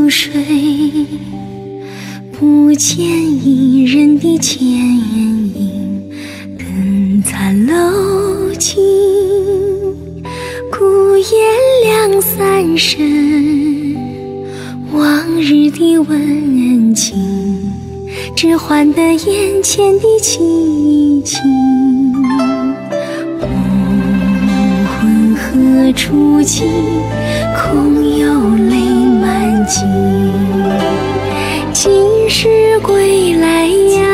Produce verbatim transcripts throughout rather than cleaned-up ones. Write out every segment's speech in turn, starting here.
宿睡，不见一人的倩影，灯残楼尽，孤雁两三声，往日的温情，只换得眼前的凄清。黄昏何处寄，空有泪满襟。今时归来呀，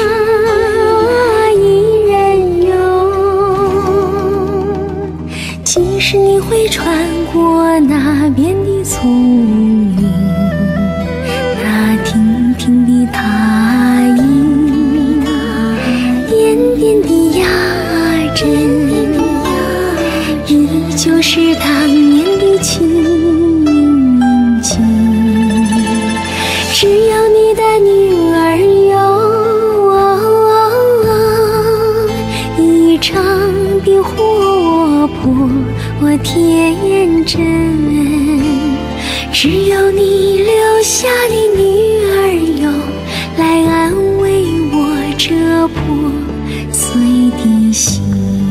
一人游。几时你会穿过那边的丛林，那亭亭的塔影，点点的压针，依旧是当年的情景。只有你的女儿有一张的活泼天真，只有你留下的女儿有来安慰我这破碎的心。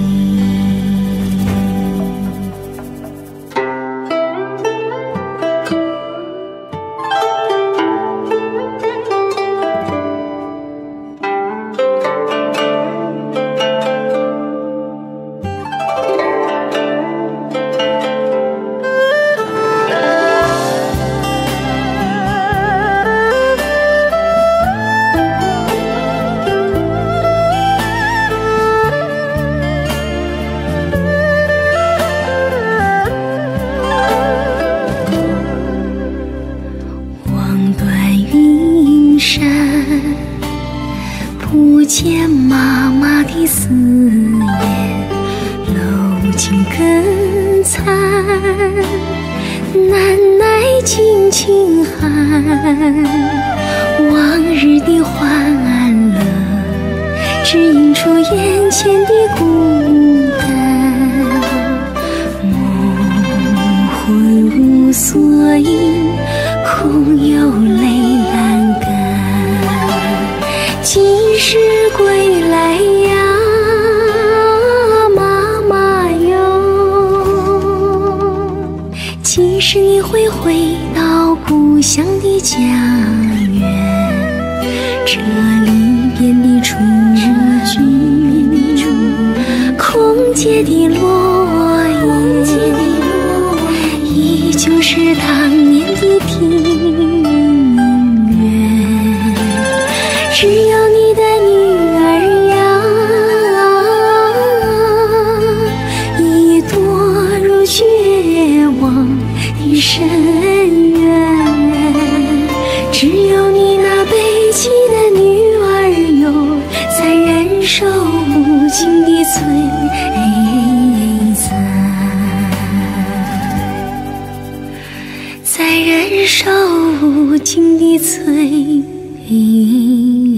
不见妈妈的思念，楼尽更残，难耐轻轻喊。往日的欢乐，只映出眼前的孤单。梦魂无所依，空有泪阑干。几时归来呀，妈妈哟？几时你会回到故乡的家园？这里边的雏菊，空结的落叶，依旧是当年的庭院。只有你的女儿呀，已堕入绝望的深渊。只有你那悲泣的女儿有，才忍受不尽的摧残，才忍受不尽的摧残。